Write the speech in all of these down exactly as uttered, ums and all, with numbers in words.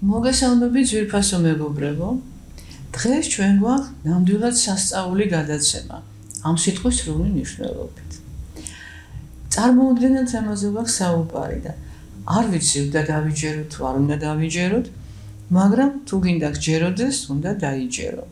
მოგესალმებით ძვირფასო მეგობრებო. დღეს ჩვენ გვაქვს ნამდვილად სასწაული გადაცემა ამ სიტყვის სრული მნიშვნელობით. წარმოუდგენელ თემაზე გვაქვს საუბარი და არ ვიცი უნდა დავიჯეროთ თუ არ უნდა დავიჯეროთ, მაგრამ თუ გინდა გჯეროდეს, უნდა დაიჯერო.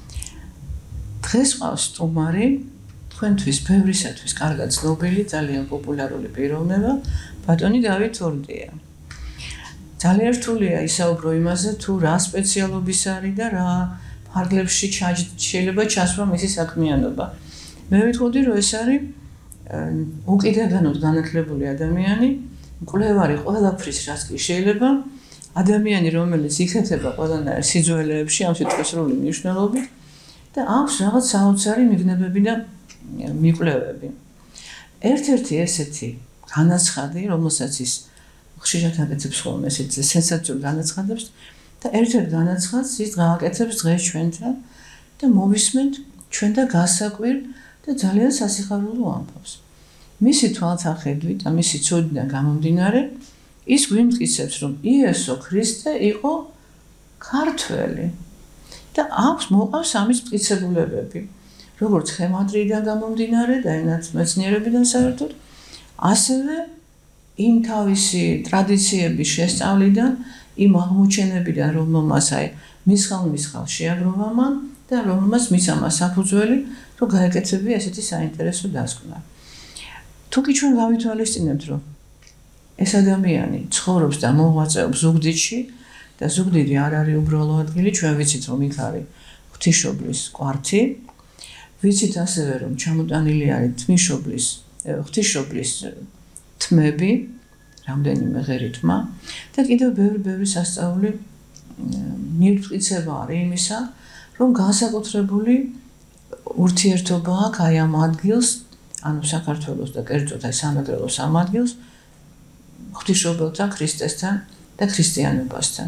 დღეს ყავს სტუმარი, თქვენთვის ბევრისათვის კარგად ცნობილი, ძალიან პოპულარული პიროვნება, ბატონი დავით ორდია. ძალიან რთულია ისაუბრო იმაზე, თუ რა სპეციალობის არის და რა ფარგლებში შეიძლება ჩასვა მისი საქმიანობა. მე ვიტყოდი, რომ ეს არის უკიდურესად განათლებული ადამიანი, მკვლევარი ყველაფრის, რაც კი შეიძლება, ადამიანი, რომელიც იქეთება ყველანაირ სიძველეებში, ამ სიტყვის სრული მნიშვნელობით და აქვს რაღაც საოცარი მიგნებები და მიკვლევები. ერთ-ერთი ესეთი განაცხადი, რომელსაც ის ხშირად აკეთებს ხოლმე ესეთ სენსაციურ განაცხადებს და ერთ-ერთ განაცხადს ის გააკეთებს დღეს ჩვენთან და მოვისმენთ ჩვენ და გასაკვირ და ძალიან სასიხარულო ამბავს. მისი თვალსაჩინო და მისი ცოდნიდან გამომდინარე, ის გვიმტკიცებს, რომ იესო ქრისტე იყო ქართველი და აქვს მოყავს ამის მტკიცებულებები, როგორც ხემატრიიდან გამომდინარე და ენათ მეცნიერებიდან საერთოდ, ასევე იმ თავისი ტრადიციების შესწავლიდან, იმ აღმოჩენებიდან, რომელმაც აი მისხალ-მისხალ შეაგროვა მან და რომელმაც მისამა საფუძველი, რომ გაეკეთებია ესეთი საინტერესო დასკვნა. თუკი ჩვენ გავითვალისწინებთ, რომ ეს ადამიანი ცხოვრობს და მოღვაწეობს ზუგდიდში და ზუგდიდი არ არის უბრალო ადგილი, ჩვენ ვიცით, რომ იქ არის ღვთისმშობლის კვართი, ვიცით ასევე, რომ ჩამოტანილი არის თმისმშობლის, ღვთისმშობლის თმები, რამდენიმე ღერი თმა და კიდევ ბევრი-ბევრი სასწაული მივტკიცება არის იმისა, რომ განსაკუთრებული ურთიერთობა აქვს აი ამ ადგილს, ანუ საქართველოს და კერძოდ აი სამეგრელოს ამ ადგილს ღვთისმშობელთან, ქრისტესთან და ქრისტიანობასთან.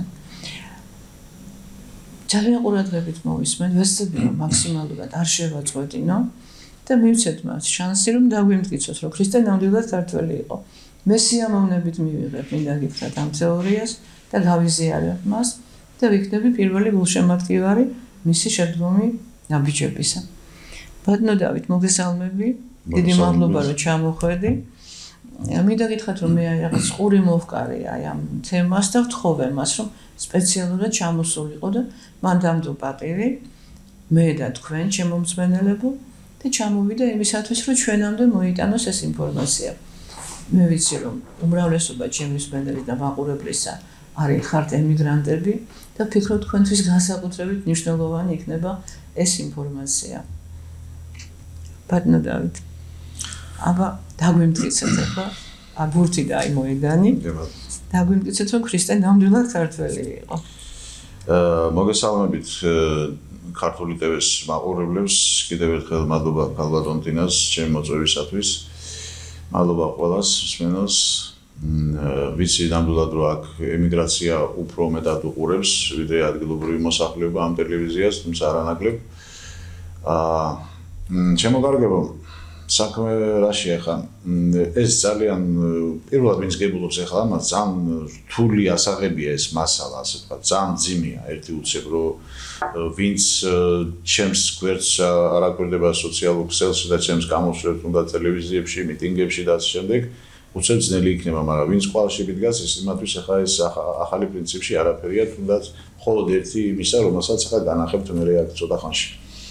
ძალიან ყურადღებით მოვისმენთ, ვეცდები რომ მაქსიმალურად არ შევაწყვეტინო და მივცეთ მას შანსი, რომ დაგვიმტკიცოთ, რომ ქრისტე ნამდვილად ქართველი იყო. მე სიამოვნებით მივიღებ, მინდა გითხრათ ამ თეორიას და გავიზიარებ მას და ვიქნები პირველი გულშემატკივარი მისი შედგომი ნაბიჯებისა. ბატონო დავით, მოგესალმები, დიდი მადლობა, რომ ჩამოხვედი. მინდა გითხრათ, რომ მე რაღაც ყური მოვკარი აი ამ თემას და ვთხოვე მას, რომ სპეციალურად ჩამოსულიყო და მან დამდო პატივი, მე და თქვენ, ჩემო მსმენელებო და ჩამოვიდა იმისათვის, რომ ჩვენამდე მოიტანოს ეს ინფორმაცია. მე ვიცი, რომ უმრავლესობა ჩემი მსმენელი და მაყურებლისა არის ხართ ემიგრანტები და ვფიქრობ, თქვენთვის განსაკუთრებით მნიშვნელოვანი იქნება ეს ინფორმაცია. ბატონო დავით, აბა დაგვიმტკიცეთ ახლა, აგურთი და აი მოედანი. დაგვიმტკიცეთ, რომ ქრისტე ნამდვილად ქართველი იყო. მოგესალმებით ქართული ტევ-ის მაყურებლებს, კიდევ ერთხელ მადლობა ქალბატონ ტინას ჩემი მოწვევისათვის. მადლობა ყველას მსმენელს. ვიცი ნამდვილად რომ აქ ემიგრაცია უფრო მეტად უყურებს, ვიდრე ადგილობრივი მოსახლეობა ამ ტელევიზიას, თუმცა არანაკლებ. აა ჩემო კარგებო, საქმე რაშია ხან? ეს ძალიან პირველად ვინც გებულობს ახლა ამას, ძალიან რთული ასაღებია ეს მასალა, ასე ვთქვათ, ძალიან მძიმეა. ერთი უცებ რომ ვინც ჩემს გვერდს არ აკვირდება სოციალურ ქსელში და ჩემს გამოსვლებს უნდა ტელევიზიებში, მიტინგებში და ასე შემდეგ, უცებ ძნელი იქნება, მაგრამ ვინც ყვალში მიდგას, ის იმათვის ახლა ეს ახალი პრინციპში არაფერია, თუნდაც მხოლოდ ერთი იმისა, რომელსაც ახლა განახებთ მე აქ ცოტა ხანში.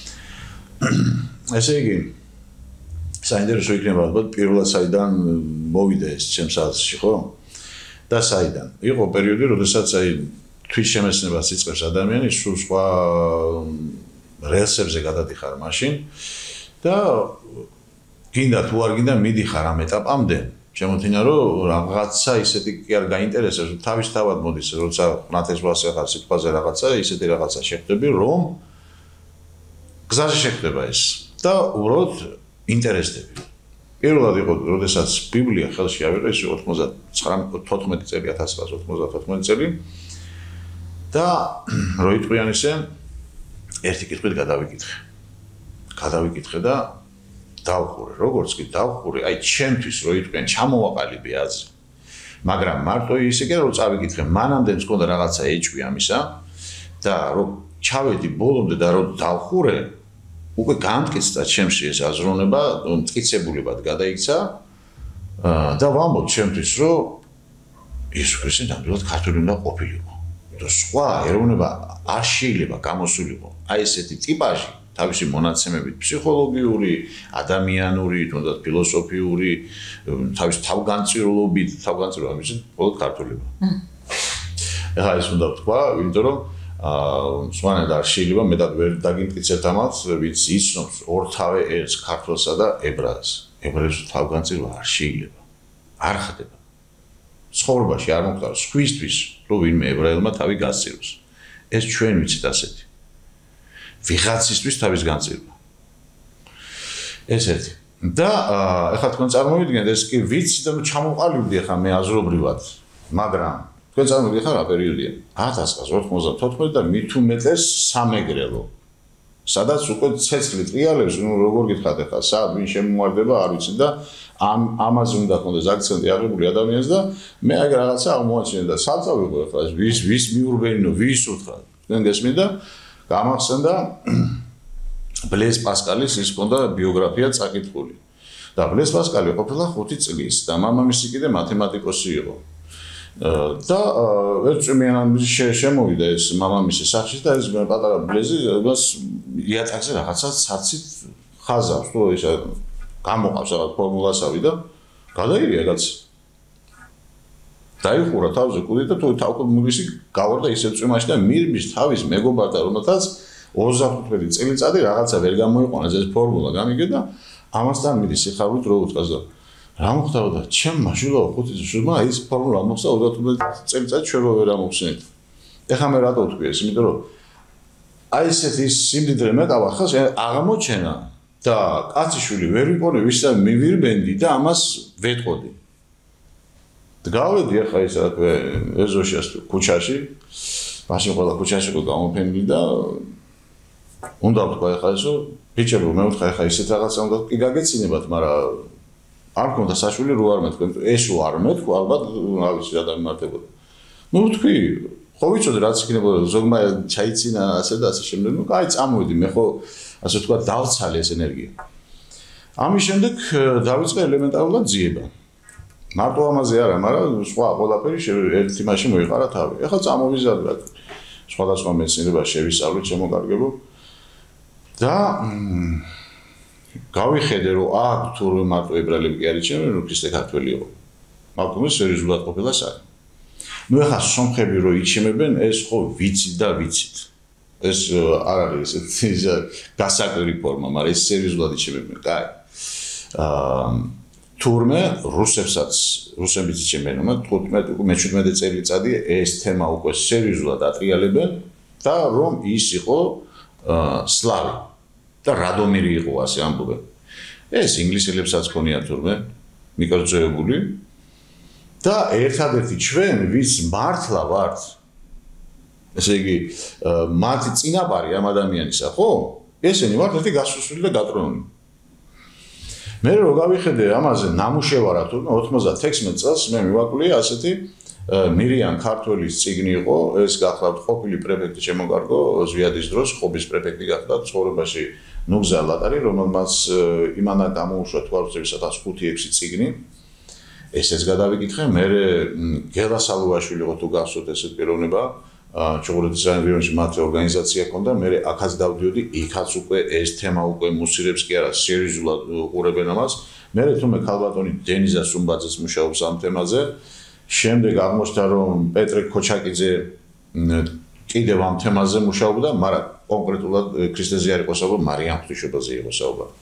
ესე იგი, საინტერესო იქნება ალბათ პირველად საიდან მოვიდა ეს ჩემს აზრში, ხო? და საიდან? იყო პერიოდი, როდესაც აი თვით შემეცნებას იწყებს ადამიანი, სულ სხვა რელსებზე გადადიხარ მაშინ და გინდა თუ არ გინდა მიდიხარ ამ ეტაპამდე. შემოთინა რომ რაღაცა ისეთი კი არ გაინტერესებს, რომ თავისთავად მოდის, როცა ხნათეს ვასახარ სიტყვაზე რაღაცა, ისეთი რაღაცა შეხვდები, რომ გზაზე შეხვდება ეს და უბრალოდ ინტერესდები. პირველად იყო, როდესაც ბიბლია ხელში ავიღე, ის ოცდათხუთმეტი წელი, ათას ცხრაასი ოცდათოთხმეტი წელი და რო იტყვიან ისე, ერთი კითხვით გადავიკითხე. გადავიკითხე და დავხურე, როგორც კი დავხურე, აი ჩემთვის რო იტყვიან, ჩამოვაყალიბე აზრი. მაგრამ მარტო ისე კი რომ წავიკითხე, მანამდე მქონდა რაღაცა ეჭვი ამისა და რომ ჩავედი ბოლომდე და რომ დავხურე, უკვე განმტკიცდა ჩემში ეს აზროვნება, მტკიცებულებად გადაიქცა და ვამბობ ჩემთვის, რომ იესო ქრისტე ნამდვილად ქართული უნდა ყოფილიყო. და სხვა ეროვნება არ შეიძლება გამოსულიყო. აი ესეთი ტიპაჟი თავისი მონაცემებით ფსიქოლოგიური, ადამიანური, თუნდაც ფილოსოფიური, თავის თავგანწირულობით, თავგანწირულობით მხოლოდ ქართულება. ეხლა ეს უნდა თქვა, იმიტომ რომ სხვანაირად არ შეიძლება მეტად ვერ დაგიმტკიცებთ ამას, ვინც იცნობს ორთავე ერს, ქართველსა და ებრაელს. ებრაელს თავგანწირვა არ შეიძლება. არ ხდება. ცხოვრებაში არ მოხდა სხვისთვის, რომ ვინმე ებრაელმა თავი გასწიროს. ეს ჩვენ ვიცით ასეთი. ვიღაცისთვის თავის განწირვა. ეს ერთი. და ეხლა თქვენ წარმოვიდგინეთ, ეს კი ვიცი და ჩამოყალიბდი ახლა მე აზრობრივად, მაგრამ თქვენ წარმოვიდგინეთ ხა რა პერიოდია? ათას ათას ოცდაოთხმოცდამეტ და მით უმეტეს სამეგრელო. სადაც უკვე ცეცხლი ტრიალებს, ნუ როგორ გითხათ ახლა, სად ვინ შემომარდება, არ ვიცი და ამ ამაზე უნდა ქონდეს აქცენტი აღებული ადამიანს და მე აი რაღაცა აღმოაჩინე და საწავიღო ახლა ეს ვის ვის მიურბენინო, ვის უთხრა. თქვენ გესმით და გამახსენდა ბლეზ პასკალის ის ჰქონდა ბიოგრაფია წაკითხული. და ბლეზ პასკალი ყოფილა ხუთი წლის და მამამისი კიდე მათემატიკოსი იყო. და ერთ წვიმიანად შემოვიდა ეს მამამისი სახში და ეს პატარა ბლეზი მას იატაკზე რაღაცა ცაცით ხაზავს, თუ ის გამოყავს რაღაც ფორმულასავი და გადაირია კაცი. დაიხურა თავზე კუდი და თუ თავკურმულისი გავარდა ისე წვიმაში და მირმის თავის მეგობართა რომელთაც ოცდახუთმეტი წელიწადი რაღაცა ვერ გამოიყვანეს ეს ფორმულა გამიგე და ამასთან მიდის სიხარულით რო უთქავს და რა მოხდა ჩემ მაშულაო ხუთი შვილმა ის ფორმულა მოხდა ოცდახუთმეტი წელიწადი ჩვენ ვერ ამოვხსენით. ეხლა მე რატო ვთქვი ეს? იმიტომ რომ აი ესეთი სიმდიდრე მეკავა ხას აღმოჩენა და კაციშვილი ვერ ვიყონე ვისა მივირბენდი და ამას ვეტყოდი. გავედი ახლა ის რაქვე ეზოშიას ქუჩაში, მაშინ ყველა ქუჩაში იყო გამოფენილი და უნდა ვთქვა ახლა ესო, ბიჭებო, მე ვთქვა ახლა ისეთ რაღაცა უნდა კი გაგეცინებათ, მაგრამ არ მქონდა საშუალება რო არ მეთქვა, ესო არ მეთქვა, ალბათ რა ვიცი რა დამემართებოდა. ნუ ვთქვი, ხო ვიცოდი რაც იქნებოდა, ზოგმა ჩაიცინა ასე და ასე შემდეგ, ნუ კაი წამოვიდი, მე ხო ასე ვთქვა დავცალე ეს ენერგია. ამის შემდეგ დავიწყე ელემენტარულად ძიება. მარტო ამაზე არა, მაგრამ სხვა ყველაფერი ერთ იმაში მოიყარა თავი. ეხლა წამოვიზარდე რა. სხვადასხვა მეცნიერება შევისწავლე, შემოგარგებო. და გავიხედე რომ აქ თუ მარტო ებრაელები კი არ იჩემენ, რომ ქრისტე ქართველი იყო. მაგრამ სერიოზულად ყოფილა საქმე. ნუ ეხლა სომხები რო იჩემებენ, ეს ხო ვიცით და ვიცით. ეს არ არის ესეთი გასაკვირი ფორმა, მაგრამ ეს სერიოზულად იჩემებენ. კაი. აა თურმე რუსებსაც რუსებიც იჩემენ, თხუთმეტი მეჩვიდმეტე წელიწადი ეს თემა უკვე სერიოზულად ატრიალებენ და რომ ის იყო სლავი და რადომირი იყო ასე ამბობენ. ეს ინგლისელებსაც ქონია თურმე მიკროწევებული და ერთადერთი ჩვენ ვის მართლა ვართ ესე იგი მათი წინაპარი ამ ადამიანისა, ხო? ესენი ვართ ერთი გასუსული და გატრონული. მე რო გავიხედე ამაზე ნამუშევარად ოცდათექვსმეტ წელს მე მივაკლია ასეთი მირიან ქართველის წიგნი იყო, ეს გახლავთ ყოფილი პრეფექტი შემოგარგო ზვიადის დროს, ხობის პრეფექტი გახდა ცხოვრებაში ნუგზა ლატარი, რომელმაც იმანა გამოუშვა თვალწევი საათს ხუთი ექვსი წიგნი. ესეც გადავიკითხე, მე გელა სალუაშვილი იყო თუ გახსოვთ ესეთ პიროვნება, ჩუღურეთის რაიონში მათი ორგანიზაცია ჰქონდა, მე აქაც დავდიოდი, იქაც უკვე ეს თემა უკვე მუსირებს კი არა, სერიოზულად უყურებენ ამას. მე თუმე ქალბატონი დენიზა სუმბაძეც მუშაობს ამ თემაზე. შემდეგ აღმოჩნდა რომ პეტრე ქოჩაკიძე კიდევ ამ თემაზე მუშაობდა, მაგრამ კონკრეტულად ქრისტეზე არ იყო საუბარი, მარიამ ღვთისმშობელზე იყო საუბარი.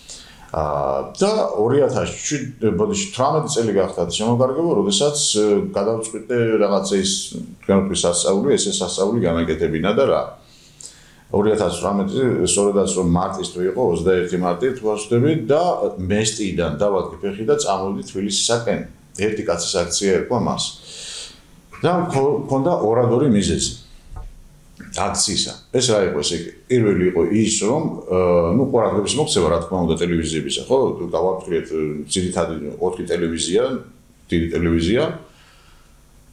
და ორი ათას თვრამეტი წელი გახდა შემოგარგება, როდესაც გადავწყვიტე რაღაცა ის თქვენ ვთქვი სასწაული, ესე სასწაული გამეკეთებინა და რა. ორი ათას თვრამეტი სწორედაც რომ მარტის თვე იყო, ოცდაერთი მარტი თვალსვდები და მესტიიდან დავადგე ფეხი და წამოვიდი თბილისისაკენ. ერთი კაცის აქცია ერქვა მას. და მქონდა ორადორი მიზეზი. აქციისა. ეს რა იყო ესე იგი? პირველი იყო ის, რომ ნუ ყურადღების მოქცევა რა თქმა უნდა ტელევიზიებისა, ხო? გავაფრთხილეთ ძირითადი ოთხი ტელევიზია, დიდი ტელევიზია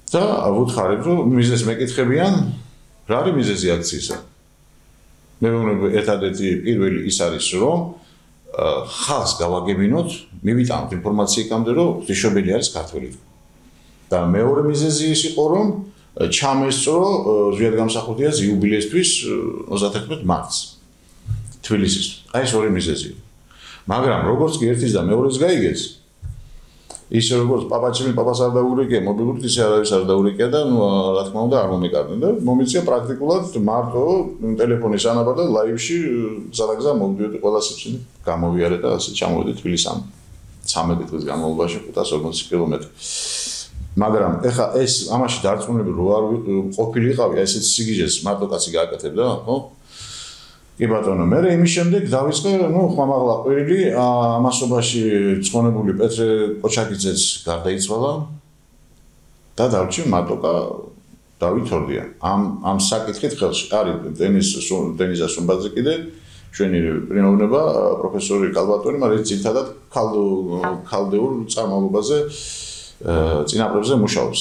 და ვუთხარებ, რომ მიზეზს მეკითხებიან, რა არის მიზეზი აქციისა. მე მგონი ერთადერთი პირველი ის არის, რომ ხალხს გავაგებინოთ, მივიტანოთ ინფორმაცია იქამდე, რომ ღვთისმშობელი არის ქართველი. და მეორე მიზეზი ის იყო, რომ ჩამესწრო ზვიადგამსახურდიას იუბილეისთვის ოცდაათერთმეტ მარტს თბილისის. აი ეს ორი მიზეზია. მაგრამ როგორც კი ერთის და მეორეს გაიგეს, ისე როგორც პაპაჩემი პაპას არ დაურეკია, მობილურით ისე არავის არ დაურეკია და ნუ რა თქმა უნდა არ მომეკარდნენ და მომიწია პრაქტიკულად მარტო ტელეფონის ანაბარ და ლაივში სადაგზა მოვიდიოდი ყველა სიჩქარე გამოვიარე და ასე ჩამოვედი თბილისამდე. ცამეტი დღის განმავლობაში ხუთას ორმოცი კილომეტრი. მაგრამ ეხა ეს ამაში დარწმუნებული რო არ ყოფილიყავი, ესეც სიგიჟეს მარტო კაცი გააკეთებდა, ხო? კი ბატონო, მე იმის შემდეგ დავიწყე, ნუ ხმამაღლა ყვირილი, ამასობაში ცხონებული პეტრე კოჩაკიძეც გარდაიცვალა და დავრჩი მარტოკა დავით ორდია. ამ ამ საკითხით ხელში არის დენის დენიზა სუმბაძე კიდე ჩვენი პრინოვნება პროფესორი კალბატონი, მაგრამ ძირითადად ქალდეულ წარმომავლობაზე წინაპრებზე მუშაობს.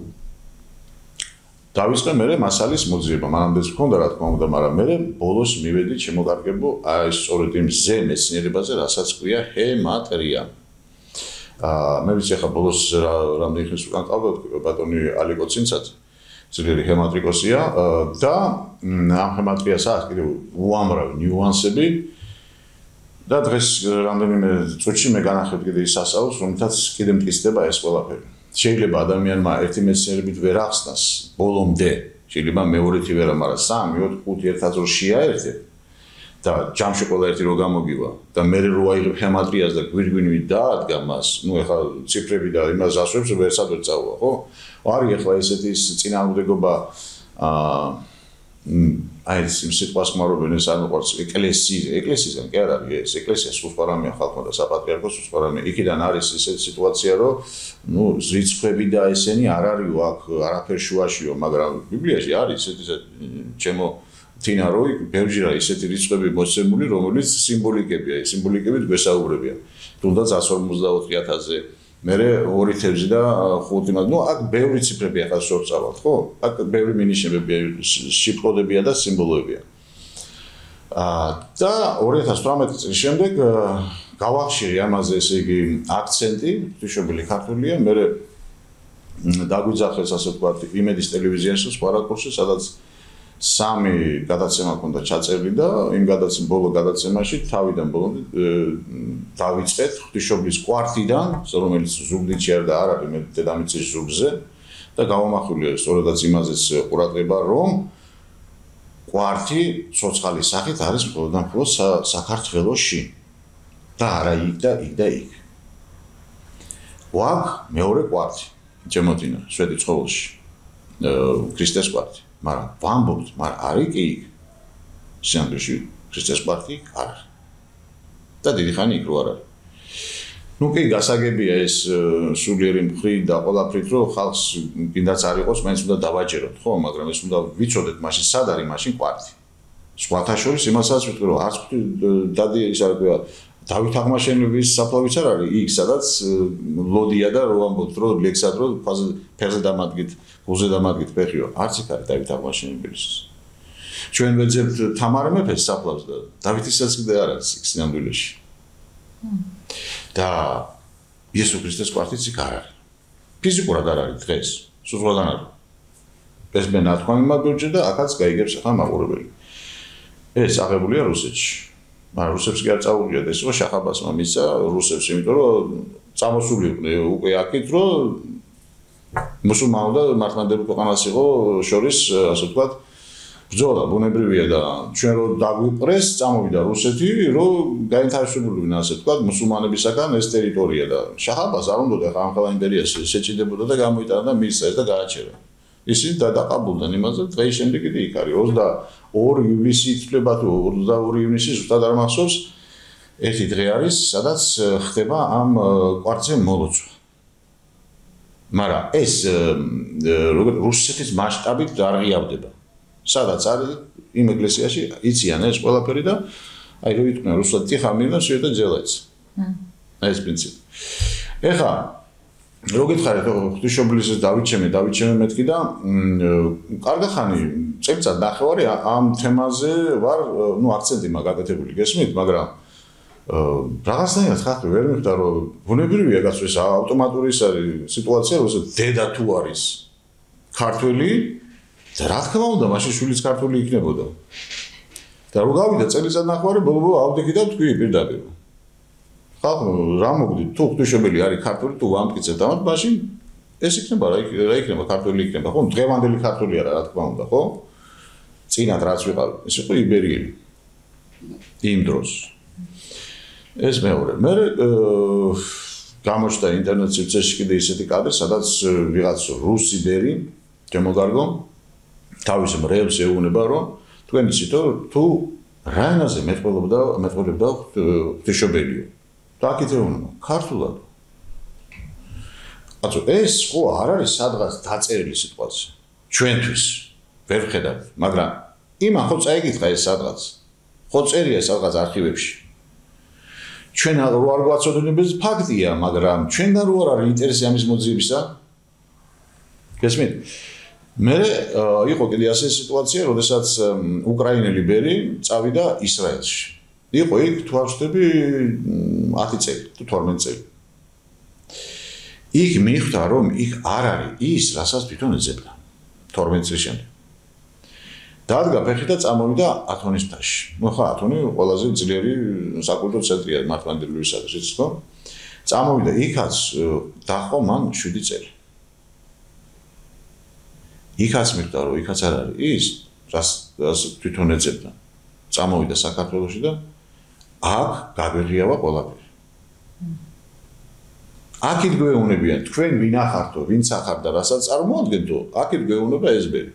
დავიწყე მე მასალის მოძიება, მანამდეც მქონდა რა თქმა უნდა, მაგრამ მე ბოლოს მივედი შემოგარგებო აი სწორედ იმ ზე მეცნიერებაზე, რასაც ქვია ჰემატრია. აა მე ვიცი ახლა ბოლოს რამდენი ხნის უკან ყავდა ბატონი ალიკო ცინცაძე, ძლიერი ჰემატრიკოსია და ამ ჰემატრიას აქვს კიდევ უამრავი ნიუანსები და დღეს რამდენიმე წუთში მე განახებ კიდე ის სასწაულს, რომელთაც კიდე მტკიცდება ეს ყველაფერი. შეიძლება ადამიანმა ერთი მეცნიერებით ვერ ახსნას ბოლომდე, შეიძლება მეორეთი ვერა, მაგრამ სამი, ოთხი, ხუთი ერთად რო შეაერთებ და ჯამში ყველა ერთი რო გამოგივა და მე რო აიღებ ჰემატრიას და გვირგვინი დაადგა მას, ნუ ეხლა ციფრები და იმას ასვებს ვერსად ვერ წავა, ხო? არის ეხლა ესეთი წინააღმდეგობა აა აი ეს სიტყვას ხმარობენ ეს არ მოყვარს ეკლესიის ეკლესიისგან კი არ არის ეს ეკლესია სულ პარამია ხალხმა და საპატრიარქოს სულ პარამია იქიდან არის ესეთი სიტუაცია რომ ნუ რიცხვები და ესენი არ არისო აქ არაფერ შუაშიო მაგრამ ბიბლიაში არის ესეთი ჩემო თინა როი ბევრჯერ არის ესეთი რიცხვები მოცემული რომელიც სიმბოლიკებია ეს სიმბოლიკებით გვესაუბრებია თუნდაც εκατს ორმოცდაოთხი ათასზე მერე ორი თევზი და ხუთი მაგ ნუ აქ ბევრი ციფრები ახლა შევწავთ ხო? აქ ბევრი მინიშნებებია, შიფროდებია და სიმბოლოებია. აა და ორი ათას თვრამეტი წლის შემდეგ გავახშირე ამაზე ესე იგი აქცენტი, ღვთისმშობელი ქართულია, მერე დაგვიძახეს ასე ვთქვათ იმედის ტელევიზიაში სხვა რაკურსში, სადაც სამი გადაცემა ჰქონდა ჩაწერილი და იმ გადაცემ ბოლო გადაცემაში თავიდან ბოლომდე დავიწყეთ ღვთისმშობლის კვართიდან, რომელიც ზუგდიდში არ და არ არის, მე დედამიწის ზურგზე და გავამახვილე სწორედაც იმაზეც ყურადღება, რომ კვართი ცოცხალის სახით არის მხოლოდ და მხოლოდ საქართველოში და არა იქ და იქ და იქ. ვაკ მეორე კვართი, ჩემოთინა, შვედი ცხოველში, ქრისტეს კვართი. მაგრამ ვამბობთ, მაგრამ არის კი იქ. სიამბეში ქრისტეს კვართი არ არის. და დიდი ხანი იქ რო არ არის. ნუ კი გასაგებია ეს სულიერი მხრით და ყველაფრით, რომ ხალხს კიდაც არ იყოს, მაინც უნდა დავაჯეროთ, ხო, მაგრამ ეს უნდა ვიცოდეთ მაშინ სად არის მაშინ კვართი. სხვათა შორის იმასაც ვიტყვი, რომ არც დადი ის არ ქვია დავით აღმაშენებლის საფლავიც არ არის იქ, სადაც ლოდია და რო ამბობთ, რომ ლექსად რო ფეხზე დამადგით, გულზე დამადგით ფეხიო, არც იქ არის დავით აღმაშენებლის. ჩვენ ვეძებთ თამარ მეფეს საფლავს და დავითისაც კიდე არ არის იქ სინამდვილეში. და იესო ქრისტეს კვართიც იქ არ არის. ფიზიკურად არ არის დღეს, სულთან არ არის. ეს მე ნათქვამი მაგორჯე და აქაც გაიგებს ახლა მაყურებელი. ეს აღებულია რუსეთში. მაგრამ რუსებს კი არ წაუღიათ ეს, რომ შახაბასმა მისცა რუსებს, იმიტომ რომ წამოსულიყვნენ უკვე აქეთ, რომ მუსულმანო და მართლმადიდებლო ქვეყანას იყო შორის, ასე ვთქვათ, ბრძოლა ბუნებრივია და ჩვენ რო დაგვიყრეს, წამოვიდა რუსეთი, რომ გაინტერესებულიყვნენ, ასე ვთქვათ, მუსულმანებისაგან ეს ტერიტორია და შახაბას არ უნდა ხა ამ ხელა იმპერიას შეჭიდებოდა და გამოიტანა და მისცა ეს და გააჩერა. ისინი დადაყაბულდნენ იმაზე, დღის შემდეგ კიდე იქ არის ოცდაორი ივლისი ითვლება თუ ოცდაორი ივნისი ზუსტად არ მახსოვს, ერთი დღე არის, სადაც ხდება ამ კვართზე მოლოცვა. მაგრამ ეს რუსეთის მასშტაბით არ ღიავდება. სადაც არის იმ ეკლესიაში იციან ეს ყველაფერი და აი რო იტყვიან რუსულად ტიხა მირნა შეიძლება ძელაც. ეს პრინციპი. ეხა რო გითხარით, ღვთისმშობლის დავიჩემე, დავიჩემე მეთქი და კარგი ხანი წელიწად ნახევარი ამ თემაზე ვარ, ნუ აქცენტი მაგაკეთებული, გესმით, მაგრამ რაღაცნაირად ხალხი ვერ მიხვდა, რომ ბუნებრივია კაცო ეს ავტომატური ის არის სიტუაცია, როცა დედა თუ არის ქართველი და რა თქმა უნდა, მაშინ შვილიც ქართული იქნებოდა. და რო გავიდა წელიწად ნახევარი, ბოლო-ბოლო ავდექი და თქვი პირდაპირ. ხალხ რა მოგდით, თუ ღვთისმშობელი არის ქართული, თუ ვამტკიცებთ ამათ, მაშინ ეს იქნება რა იქნება ქართული იქნება, ხო? დღევანდელი ქართული არა, რა თქმა უნდა, ხო? წინათ რაც ვიყავ, ეს იყო იბერიელი. იმ დროს. ეს მეორე. მე გამოჩნდა ინტერნეტ სივრცეში კიდე ისეთი კადრი, სადაც ვიღაც რუსი ბერი, შემოგარგო, თავის მრევლს ეუბნება, რომ თქვენ იცით, თუ რა ენაზე მეტყველებდა, მეტყველებდა ღვთისმშობელიო. და აქ ეუბნება, ქართულად. აცო, ეს ხო არ არის სადღაც დაწერილი სიტუაცია. ჩვენთვის ვერ ვხედავთ, მაგრამ იმან ხო წაიკითხა ეს სადღაც. ხო წერია სადღაც არქივებში. ჩვენ რო არ გვაცოდინებ ეს ფაქტია, მაგრამ ჩვენგან რო არ არის ინტერესი ამის მოძიებისა. გესმით? მე იყო კიდე ასე სიტუაცია, როდესაც უკრაინელი ბერი წავიდა ისრაელში. იყო იქ თუ არ ვშტები ათი წელი, თუ თორმეტი წელი. იქ მიხვდა, რომ იქ არ არის ის, რასაც თვითონ ეძებდა. თორმეტი წლის შემდეგ. დადგა ფეხი და წამოვიდა ათონის მთაში. ნუ ხა ათონი ყველაზე ძლიერი საკულტო ცენტრია მართლმადიდებლურისათვის, იცით ხო? წამოვიდა იქაც დაჰყო მან შვიდი წელი. იქაც მიხვდა, რომ იქაც არ არის ის, რაც თვითონ ეძებდა. წამოვიდა საქართველოში და აქ გაბეღიავა ყველაფერი. აქეთ გვეუბნებიან, თქვენ ვინ ახართო, ვინც ახარ და რასაც წარმოადგენდო, აქეთ გვეუბნება ეს ბერი.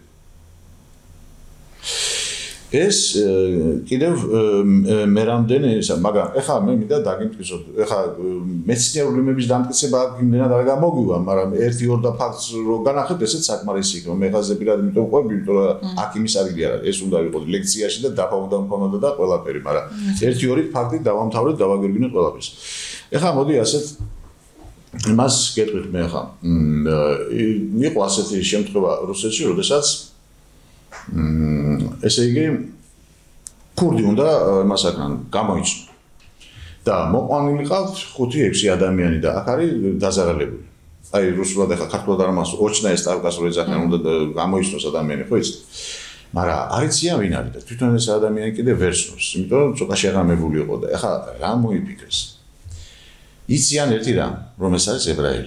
ეს კიდევ მე რამდენი ისა, მაგრამ ეხლა მე მინდა დაგიმტკიცოთ, ეხლა მეცნიერული იმების დამტკიცება აქ იმდენად არ გამოგივა, მაგრამ ერთი ორ და ფაქტს რო განახებთ, ესეც საკმარისი იქნება. მე ხაზე პირად იმიტომ ყვები, იმიტომ რომ აქ იმის ადგილი არ არის. ეს უნდა იყოს ლექციაში და დაფა უნდა მქონოდა და ყველაფერი, მაგრამ ერთი ორი ფაქტი დავამთავრეთ, დავაგერგინოთ ყველაფერს. ეხლა მოდი ასეთ იმას გეტყვით მე ხა. იყო ასეთი შემთხვევა რუსეთში, როდესაც ესე იგი ქურდი უნდა იმას აკრან გამოიჩნო და მოყვანილი ყავთ ხუთი ექვსი ადამიანი და აქ არის დაზარალებული. აი რუსულად ახლა ქართულად არ მას ოჩნა ეს ტავკას რო ეძახიან უნდა გამოიჩნოს ადამიანი ხო იცით? მაგრამ არ იციან ვინ არის და თვითონ ეს ადამიანი კიდე ვერ სურს, იმიტომ რომ ცოტა შეღამებული იყო და ახლა რა მოიფიქრეს? იციან ერთი რამ, რომ ეს არის ებრაელი.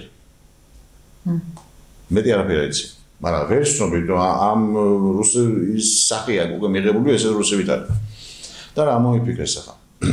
მეტი არაფერი არ იციან. მაგრამ ვერ ვცნობი რომ ამ რუსის სახეა უკვე მიღებული ეს რუსებით არის. და რა მოიფიქრეს ახლა?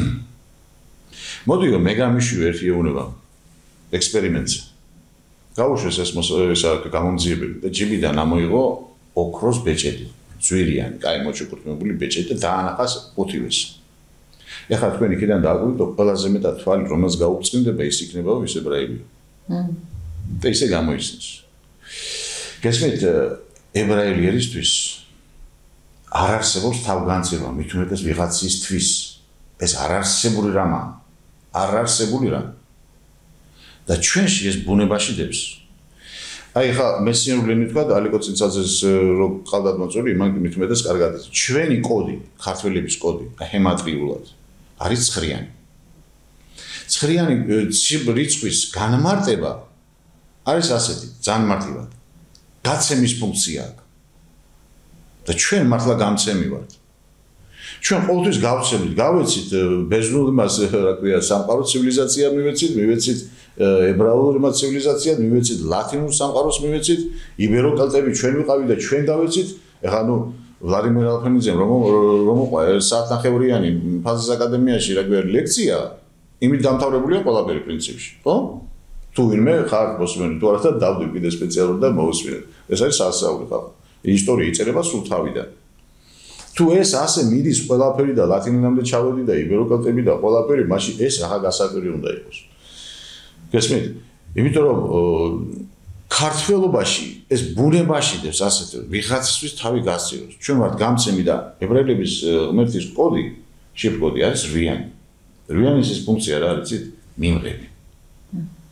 მოდიო მე გამიშვი ერთი ეუბნება ექსპერიმენტზე. გაუშვეს ეს ეს გამომძიებელი და ჯიბიდან ამოიღო ოქროს ბეჭედი, ძვირიანი, კაი მოჩუქურთმებული ბეჭედი და დაანახას ხუთივეს. ეხლა თქვენ იქიდან დააგვიდო ყველაზე მეტად თვალი რომელს გაუწინდება ის იქნება ის ებრაელი. და ისე გამოიცნეს. გესმით, ებრაელი ერისთვის არ არსებობს თავგანწირვა, მით უმეტეს ვიღაცისთვის. ეს არ არსებული რამაა. არ არსებული რამ. და ჩვენში ეს ბუნებაში დებს. აი ხა მეცნიერული ენით ვთქვა და ალიკო წინცაძეს რო ყავდათ მოწვეული, იმან მით უმეტეს კარგად იცი. ჩვენი კოდი, ქართველების კოდი, ჰემატრიულად არის ცხრიანი. ცხრიანი რიცხვის განმარტება არის ასეთი, ძალიან მარტივად. გაცემის ფუნქცია აქვს. და ჩვენ მართლა გამცემი ვართ. ჩვენ ყოველთვის გავცემთ, გავეცით ბერძნულ იმას, რა ქვია, სამყარო ცივილიზაცია მივეცით, მივეცით ებრაული ცივილიზაცია, მივეცით ლათინურ სამყაროს მივეცით, იბეროკელტები ჩვენ ვიყავით და ჩვენ გავეცით. ეხლა ნუ ვლადიმერ ალფენიძემ რომ რომ ყვა საათნახევრიანი ფაზის აკადემიაში რა ქვია ლექცია, იმით დამთავრებულია ყველაფერი პრინციპში, ხო? თუ ვინმე ხარ მოსმენი თუ არა და დავდივ კიდე სპეციალურად და მოვუსმინეთ. ეს არის სასწაული ხალხი. ისტორია იწერება სულ თავიდან. თუ ეს ასე მიდის ყველაფერი და ლათინურამდე ჩავედი და იბეროკელტები და ყველაფერი, მაშინ ეს რა გასაკვირი უნდა იყოს. გესმით? იმიტომ რომ ქართველობაში ეს ბუნებაში დებს ასეთი ვიღაცისთვის თავი გასწიროს. ჩვენ ვართ გამცემი და ებრაელების ღმერთის კოდი, შიფრკოდი არის რვიანი. რვიანის ეს ფუნქცია რა არის იცით? მიმღები.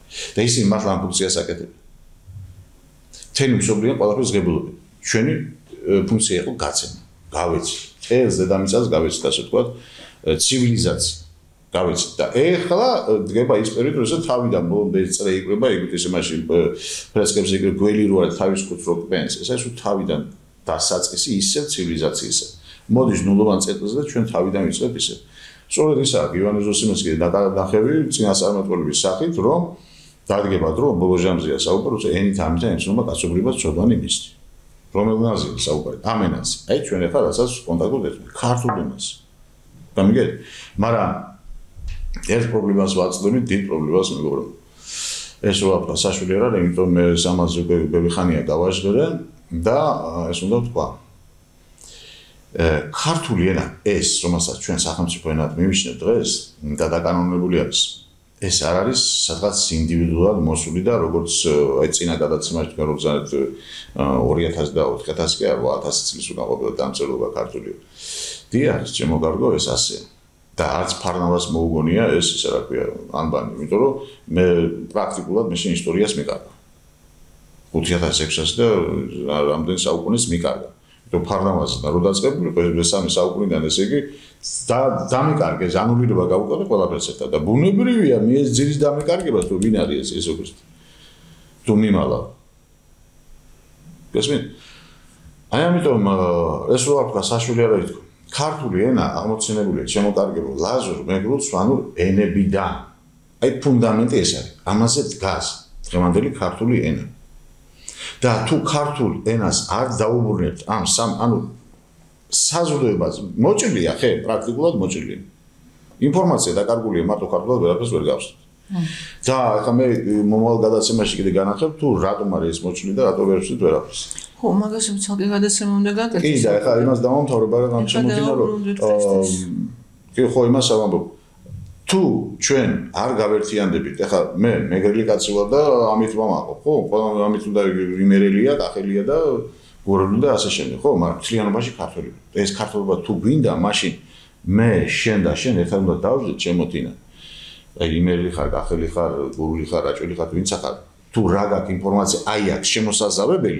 და ისინი მართლა ამ ფუნქციას აკეთებენ. თემი მშობლია ყველაფერს ღებულობენ. ჩვენი ფუნქცია იყო გაცემა, გავეცი. ეს დედამიწას გავეცი ასე ვთქვათ, ცივილიზაცია. გავეცი და ეხლა დგება ის პერიოდი, როცა თავიდან ბოლომდე წრე იკრება ეგვიპტის იმაში ფრესკებზე იკრება გველი რო არის თავის ხუთს რო კვენს. ეს არის თავიდან დასაწყისი ისევ ცივილიზაციისა. მოდის ნულოვან წერტილზე და ჩვენ თავიდან ვიწყებთ ისე. სწორედ ისაა ივანე ზოსიმოვსკის დანახევი წინასწარმეტყველების სახით, რომ დადგება დრო ბოლო ჟამზეა საუბარი, როცა ენით ამიტომ ეცნობა კაცობრიობას ცოდვანი მისცი. რომელ ენაზეა საუბარი? ამ ენაზე. აი ჩვენ ახლა რასაც კონტაქტობთ ერთმანეთს, ქართულ ენაზე. გამიგეთ? მაგრამ ერთ პრობლემას ვაწყდები, დიდ პრობლემას მეგობრებო. ეს რა ვთქვა, საშუალო არ არის, იმიტომ მე სამაზე ბევრი ხანია გავაჟღერე და ეს უნდა ვთქვა. ქართული ენა ეს, რომელსაც ჩვენ სახელმწიფო ენად მივიშნებთ დღეს და დაკანონებული არის. ეს არ არის სადღაც ინდივიდუალურად მოსული და როგორც აი წინა გადაცემაში თქვენ რომ ზანეთ ორი ათასი და ოთხ ათასი კი არ ოთხ ათასი წლის უკან ყოფილა დამწერლობა ქართული. დიახ, ჩემო კარგო ეს ასეა. და არც ფარნავას მოუგონია ეს ისე რა ქვია ანბანი, იმიტომ რომ მე პრაქტიკულად მეშინ ისტორიას მიკარგა. ხუთი ათას ექვსი ათასი და რამდენი საუკუნის მიკარგა. იმიტომ ფარნავაზი და რო დაწყებული მესამე საუკუნიდან ესე იგი და დამიკარგეს ანულირება გავუკეთე ყველაფერს ერთად და ბუნებრივია მე ეს ძირის დამიკარგებას თუ ვინ არის ეს ეს თუ მიმალა. გესმით? აი ამიტომ ეს რა ვთქვა საშუალო არ არის. ქართული ენა აღმოცენებულია შემოკარგებულ ლაზურ, მეგრულ, სვანურ ენებიდან. აი ფუნდამენტი ეს არის. ამაზე დგას დღევანდელი ქართული ენა. და თუ ქართულ ენას არ დაუბრუნებთ ამ სამ ანუ საზრდოებას მოჭრილია ხე პრაქტიკულად მოჭრილია. ინფორმაცია დაკარგულია მარტო ქართულად ვერაფერს ვერ გავსვით. და ახლა მე მომავალ გადაცემაში კიდე განახებ თუ რატომ არის ეს მოჭრილი და რატო ვერ ვსვით ვერაფერს. ხო, მაგას ცალკე გადაცემა უნდა გაკეთდეს. კი და ახლა იმას დავამთავრებ, მაგრამ შემოგვინა რომ კი ხო იმას ავამბობ. თუ ჩვენ არ გავერთიანდებით, ახლა მე მეგრელი კაცი ვარ და ამით ვამაყობ, ხო? ყველა ამით უნდა იმერელია, კახელია და გორელი და ასე შემდეგ, ხო? მაგრამ მთლიანობაში ქართველი. ეს ქართველობა თუ გვინდა, მაშინ მე შენ და შენ ერთად უნდა დავждეთ შემოთინა. აი იმერელი ხარ, კახელი ხარ, გორელი ხარ, რაჭველი ხარ, ვინც ხარ. თუ რა გაქვს ინფორმაცია, აი აქვს შემოსაზავებელი.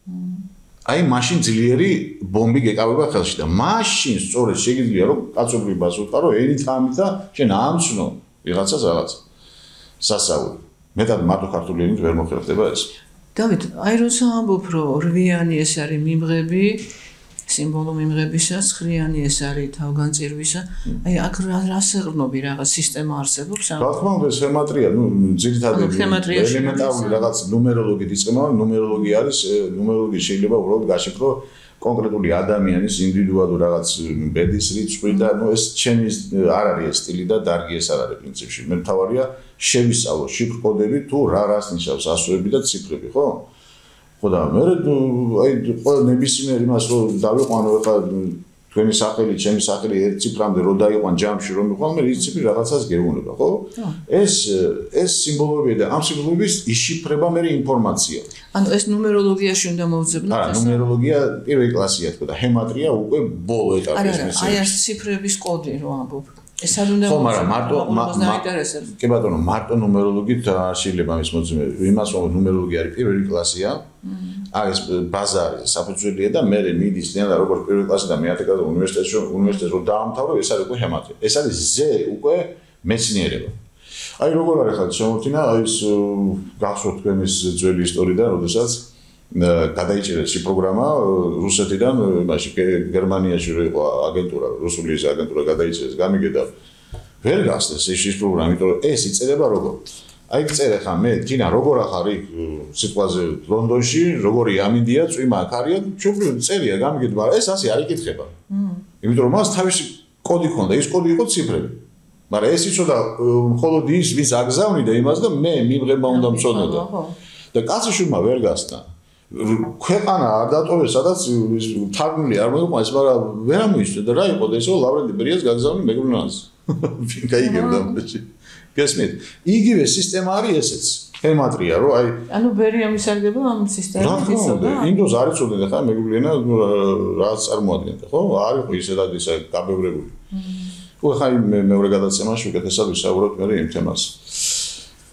აი მაშინ ძლიერი ბომბი გეკავება ხელში და მაშინ სწორედ შეგიძლია რომ კაცობრიობას უთქარო ენით ამით და შენ ამცნო ვიღაცას რაღაც სასაული. მეტად მარტო ქართული ენით ვერ მოხერხდება ეს. დავით, აი როცა ამბობ რომ რვიანი ეს არის მიმღები, სიმბოლო მიმღებისა, ცხრიანი ეს არის თავგანწირვისა, აი აქ რას ეყრდნობი რაღაც სისტემა არსებობს? რა თქმა უნდა, სემატრია, ნუ ძირითადად ელემენტარული რაღაც ნუმეროლოგი დიწყება, ნუმეროლოგი არის, ნუმეროლოგი შეიძლება უბრალოდ გაშიფრო კონკრეტული ადამიანის ინდივიდუალურ რაღაც ბედის რიცხვი და ნუ ეს ჩემი არ არის ეს სტილი და დარგი ეს არ არის პრინციპში. მე მთავარია შევისწავლო შიფრ კოდები თუ რა რას ნიშნავს ასოები და ციფრები, ხო? ხო და მე აი ყველა ნებისმიერ იმას რომ დავიყვანო ახლა თქვენი სახელი, ჩემი სახელი ერთ ციფრამდე რო დაიყვან ჯამში რომ მიყვან მე ის ციფრი რაღაცას გეუბნება, ხო? ეს ეს სიმბოლოებია და ამ სიმბოლოების იშიფრება მე ინფორმაცია. ანუ ეს ნუმეროლოგიაში უნდა მოვძებნოთ ეს? არა, ნუმეროლოგია პირველი კლასია თქო და ჰემატრია უკვე ბოლო ეტაპის მესამე. აი ეს ციფრების კოდი რო ამბობ. ეს არ უნდა ხო, მაგრამ მარტო კი ბატონო, მარტო ნუმეროლოგით არ შეიძლება ის მოძმე. იმას რომ ნუმეროლოგია არის პირველი კლასია. აი ეს ბაზა არის, საფუძველია და მე მიდის და როგორც პირველი კლასი და მეათე კლასი უნივერსიტეტში, უნივერსიტეტს რომ დაამთავრო, ეს არის უკვე ჰემატრია. ეს არის ზე უკვე მეცნიერება. აი როგორ არის ხალხი შემოთინა, აი ეს გახსოვთ თქვენის ძველი ისტორიიდან, როდესაც გადაიჭირეს ის პროგრამა რუსეთიდან, მაშინ გერმანიაში რო იყო აგენტურა, რუსული აგენტურა გადაიჭირეს, გამიგედა. ვერ გასცეს ის პროგრამა, იმიტომ რომ ეს იწერება როგორ? აი წერე ხა მე თინა როგორ ახარ იქ სიტყვაზე ლონდონში, როგორი ამინდია, წვიმა აქ არის, ჩვენი წერია, გამიგედა, მაგრამ ეს ასე არ იკითხება. იმიტომ რომ მას თავისი კოდი ჰქონდა, ის კოდი იყო ციფრები. მაგრამ ეს იცოდა მხოლოდ ის, ვის აგზავნიდა იმას და მე მიმღება უნდა მწოდნოდა. და კაცი შურმა ვერ გასტა. ქვეყანა არ დატოვეს, სადაც თარგმნილი არ მოიყვანეს, მაგრამ ვერ ამოიწოდა და რა იყო და ისო ლავრენტი ბერიას გაგზავნი მეგრუნას. ვინ გაიგებდა ამაში? გესმით? იგივე სისტემა არის ესეც. ჰემატრია, რომ აი ანუ ბერია მისარგება ამ სისტემით იცოდა? ინდოს არ იცოდნენ ხა მეგრულენა რაც წარმოადგენდა, ხო? არ იყო ისედაც ისე გაბევრებული. ხო ხა მე მეორე გადაცემაში უკეთესად ვისაუბროთ მე იმ თემას.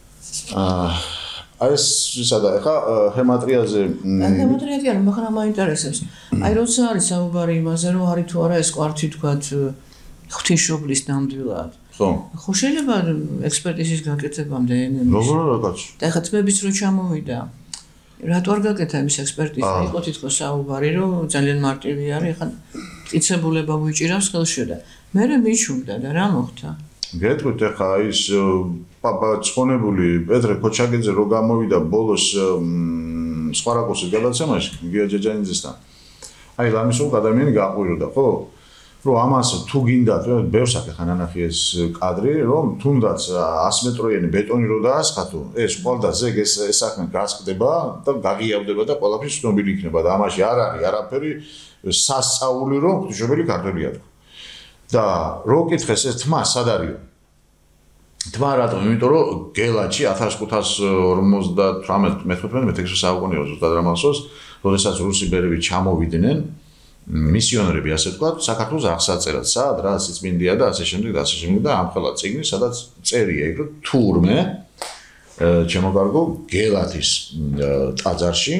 აი ეს სადა ხა ჰემატრიაზე ჰემატრია კი არა, მაგრამ მაინტერესებს. აი როცა არის საუბარი იმაზე, რომ არის თუ არა ეს კვართი თქვათ ღვთისმშობლის ნამდვილად. ხო. ხო შეიძლება ექსპერტიზის გაკეთებამდე როგორ არა კაცო? და ხა თმებიც რო ჩამოვიდა. რატო არ გაკეთა იმის ექსპერტიზა? იყო თითქოს საუბარი, რომ ძალიან მარტივი არის, ხა წიცებულება ვიჭირავს ხელში და მე მიჩუნდა და რა მოხდა? გეტყვით ახლა ის პაპა ცხონებული პეტრე ქოჩაგიძე რო გამოვიდა ბოლოს სხვა რაკურსის გადაცემაში გია ჯაჯანიძესთან. აი ლამისო ადამიანი გაყვიროდა, ხო? რომ ამას თუ გინდათ, ბევრს აქ ხან ანახი ეს კადრი, რომ თუნდაც ას მეტროიანი ბეტონი რო დაასხათო, ეს ყოლდა ზეგ ეს საქმე გასკდება და გაღიავდება და ყველაფერი ცნობილი იქნება და ამაში არ არის არაფერი სასწაული რომ ღვთისმშობელი ქართველია თქო. და რო კითხეს ეს თმა სად არისო? თმა რატომ? იმიტომ რომ გელაჩი ათას ხუთას ორმოცდათვრამეტ მეთერთმეტ მეთექვსმეტ საუკუნეო ზუსტად რა მახსოვს, როდესაც რუსი ბერები ჩამოვიდნენ მისიონერები ასე ვთქვათ, საქართველოს აღსაწერად, სად რა სიწმინდეა და ასე შემდეგ და ასე შემდეგ და ამხელა წიგნი, სადაც წერია იქ რომ თურმე ჩემო კარგო გელათის ტაძარში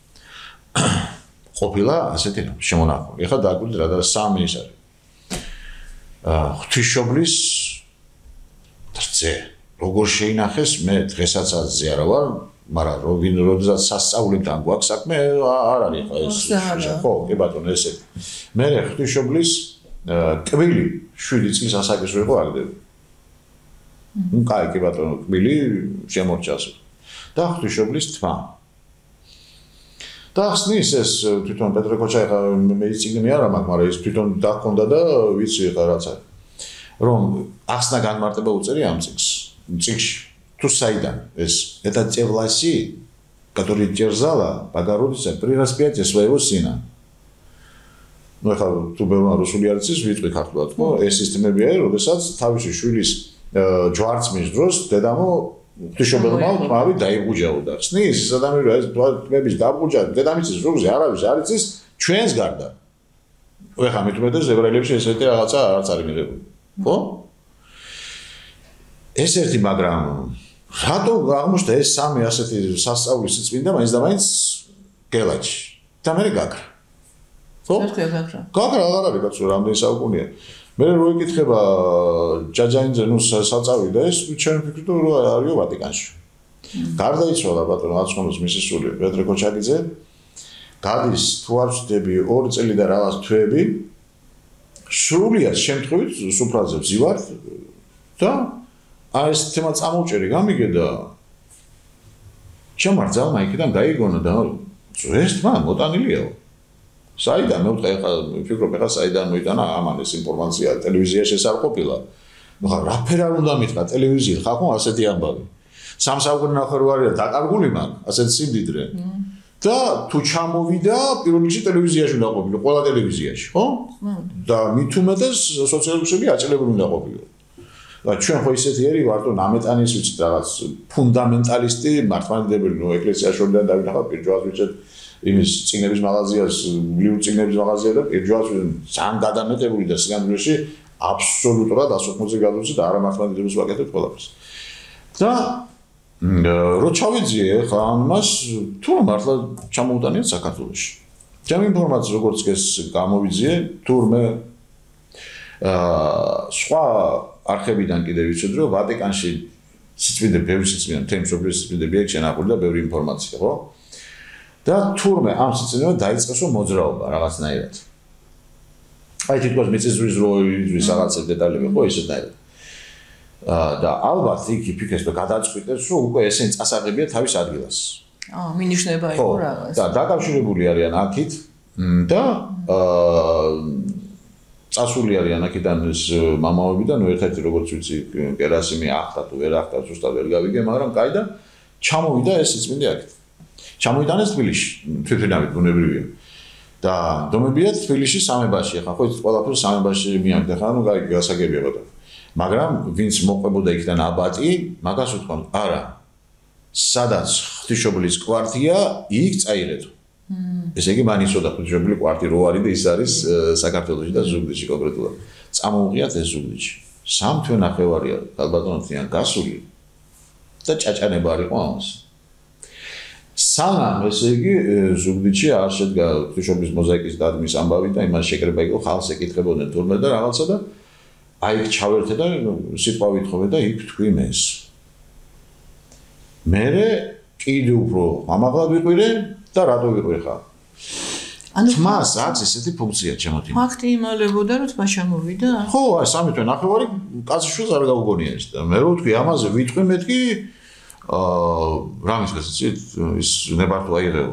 ყოფილა ასეთი რამ შემონახული. ეხლა დაგვიდგეთ რა და სამი ის არის. ღვთისმშობლის რძე. როგორ შეინახეს მე დღესაც აზზე არა ვარ, მაგრამ რო ვინ როდესაც სასწაულებთან გვაქვს საქმე არ არის ხა ეს. ხო, კი ბატონო ესე. მე ღვთისმშობლის კბილი შვიდი წლის ასაკის რო იყო აგდები. ნუ კაი კი ბატონო კბილი შემორჩას. და ღვთისმშობლის თმა. და ხსნის ეს თვითონ პეტრე ქოჩა ხა მე წიგნი არა მაქვს, მაგრამ ეს თვითონ დაქონდა და ვიცი ხა რაც არის. რომ ახსნა განმარტება უწერი ამ წიგს. წიგში თუ საიდან ეს это те власти, которые терзала Богородица при распятии своего сына. Ну ხა თუ ბევრმა რუსული არ იცის, ვიტყვი ქართულად, ხო? ეს სისტემები არის, როდესაც თავისი შვილის ჯვარცმის დროს დედამო ღვთისმშობელმა თმავი დაიბუჯაოდა. ხსნის ეს ადამიანი ეს თმების დაბუჯა დედამიწის ზურგზე არავის არ იცის ჩვენს გარდა. ეხლა მithumetes ებრაელებში ესეთი რაღაცა არც არის მიღებული. ხო? ეს ერთი, მაგრამ რატო აღმოჩნდა ეს სამი ასეთი სასწაულის სიწმინდა მაინც და მაინც გელაჩი. და მე გაგრა. ხო? გაგრა. გაგრა აღარ არის კაცო, რამდენი საუკუნეა. მე რო ეკითხება ჯაჯანიძე ნუ საწავიდა ეს ჩემი ფიქრით რომ არისო ვატიკანში. გარდაიცვალა ბატონო აცხოვრის მისი სული პეტრე ქოჩაგიძე. გადის თუ არ ვწდები ორი წელი და რაღაც თვეები. სრულიად შემთხვევით სუფრაზე ვზივარ და აი ეს თემა წამოვჭერი გამიგე და შემარძალმა იქიდან დაიგონა და ეს თმა მოტანილიაო. საიდან მე ვთქვა ეხლა ვფიქრობ ეხლა საიდან მოიტანა ამან ეს ინფორმაცია ტელევიზიაში ეს არ ყოფილა. ნუ ხა რაფერ არ უნდა მითხრა ტელევიზია ხახო ასეთი ამბავი. სამსაუკუნე ნახევარია დაკარგული მაქვს ასეთ სიმდიდრე. და თუ ჩამოვიდა პირველ რიგში ტელევიზიაში უნდა ყოფილიყო, ყველა ტელევიზიაში, ხო? და მით უმეტეს სოციალურები აჭრილებული უნდა ყოფილიყო. და ჩვენ ხო ისეთი ერი ვართ, რომ ნამეტანის ვიცით რაღაც ფუნდამენტალისტი, მართლმადიდებელი, ნუ ეკლესიაში შორიდან დავინახავ პირჯვარს ვიცით იმის წიგნების მაღაზიას, ბიბლიურ წიგნების მაღაზია და პირჯვარს ძალიან გადამეტებული და სიგანძურში აბსოლუტურად ას ოცდაოთხ გრადუსით არა მართლმადიდებლებს ვაკეთებ ყველაფერს. და რო ჩავიძიე ხა ამას თუ მართლა ჩამოუტანიათ საქართველოში. ჩემი ინფორმაცია როგორც ეს გამოვიძიე, თურმე აა სხვა არქივიდან კიდევ ვიცოდი რომ ვატიკანში სიწმინდე ბევრი სიწმინდე მთელი მსოფლიოს სიწმინდები აქვს შენახული და ბევრი ინფორმაცია, ხო? და თურმე ამ სიწმინდეებმა დაიწყეს მოძრაობა რაღაცნაირად. აი თითქოს მიწისძვრის როის რაღაცა დეტალები ხო ისეთნაირად. და ალბათ იქ ფიქრეს და გადაწყვიტეს რომ უკვე ესენი წასაღებია თავის ადგილას. აა მინიშნება იყო რაღაც. და დაკავშირებული არიან აქით და აა წასული არიან აქიდან ეს მამაები და ნუ ერთ-ერთი როგორც ვიცი კერასიმი ახლა თუ ვერ ახლა ზუსტად ვერ გავიგე, მაგრამ კაი და ჩამოვიდა ეს სიწმინდე აქეთ. ჩამოიტანეს თბილისში, თვითმფრინავით ბუნებრივია. და დომებია თბილისში სამებაში, ახლა ხო ეს ყველაფერი სამებაში მიაგდა ხა, ნუ კაი გასაგებია ბატონო. მაგრამ ვინც მოყვებოდა იქიდან აბატი, მაგას უთქვამთ, არა. სადაც ღვთისმშობლის კვართია, იქ წაიღეთო. ესე იგი მან იცოდა ღვთისმშობლის კვართი რო არის და ის არის საქართველოში და ზუგდიდში კონკრეტულად. წამოუღიათ ეს ზუგდიდში. სამ თვე ნახევარია ალბათ თვიან გასული. და ჭაჭანება არ იყო ამას. სანამ ესე იგი ზუგდიდში არ შედგა ღვთისმშობლის მოზაიკის დადგმის ამბავი და იმას შეკრება იყო ხალხს ეკითხებოდნენ თურმე და რაღაცა და აი იქ ჩავერთე და სიტყვა ვითხოვე და იქ თქვი მეს. მერე კიდევ უფრო ამაღლად ვიყვირე და რატო ვიყვირე ხა? ანუ მას აქვს ესეთი ფუნქცია ჩემოთი. ფაქტი იმალებოდა რომ თმა ჩამოვიდა? ხო, აი სამი თვე ნახევარი კაციშვილს არ გავუგონია ეს და მე რო ვთქვი ამაზე ვიტყვი მეთქი აა რამის გასაცით ის ნებართვა აიღეო